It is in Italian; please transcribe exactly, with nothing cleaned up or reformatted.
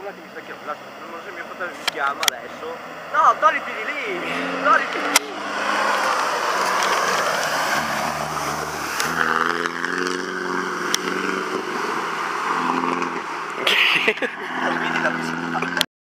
una che mi sta chiamando, non so se mio fratello mi chiama adesso. No, togliti di lì, togliti di lì.